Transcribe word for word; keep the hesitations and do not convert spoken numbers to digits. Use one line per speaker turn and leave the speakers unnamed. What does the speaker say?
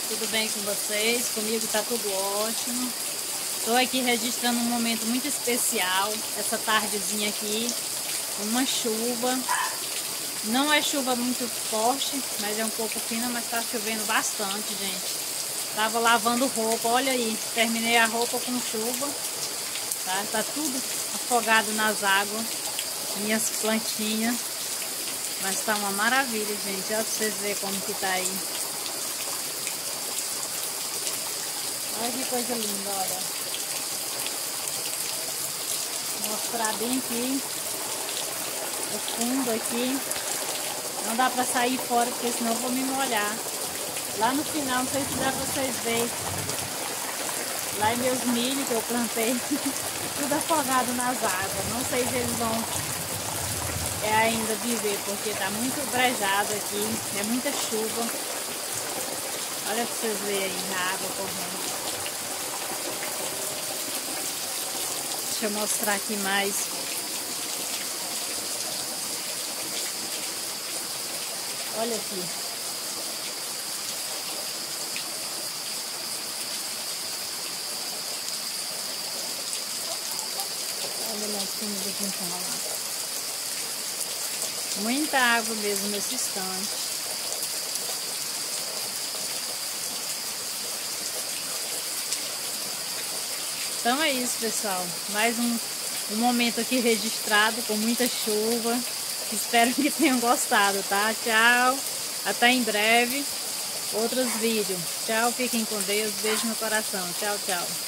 Tudo bem com vocês? Comigo tá tudo ótimo. Estou aqui registrando um momento muito especial. Essa tardezinha aqui, uma chuva. Não é chuva muito forte, mas é um pouco fina, mas tá chovendo bastante, gente. Tava lavando roupa, olha aí. Terminei a roupa com chuva. Tá, tá tudo afogado nas águas. Minhas plantinhas. Mas tá uma maravilha, gente. Olha pra vocês verem como que tá aí. Olha que coisa linda, olha. Vou mostrar bem aqui. O fundo aqui. Não dá pra sair fora, porque senão eu vou me molhar. Lá no final, não sei se dá pra vocês verem. Lá em meus milho que eu plantei. Tudo afogado nas águas. Não sei se eles vão é, ainda viver, porque tá muito brejado aqui. É muita chuva. Olha pra vocês verem aí a água correndo. Deixa eu mostrar aqui mais. Olha aqui. Olha lá em cima do quintal lá. Muita água mesmo nesse instante. Então é isso, pessoal. Mais um, um momento aqui registrado com muita chuva. Espero que tenham gostado, tá? Tchau. Até em breve. Outros vídeos. Tchau. Fiquem com Deus. Beijo no coração. Tchau, tchau.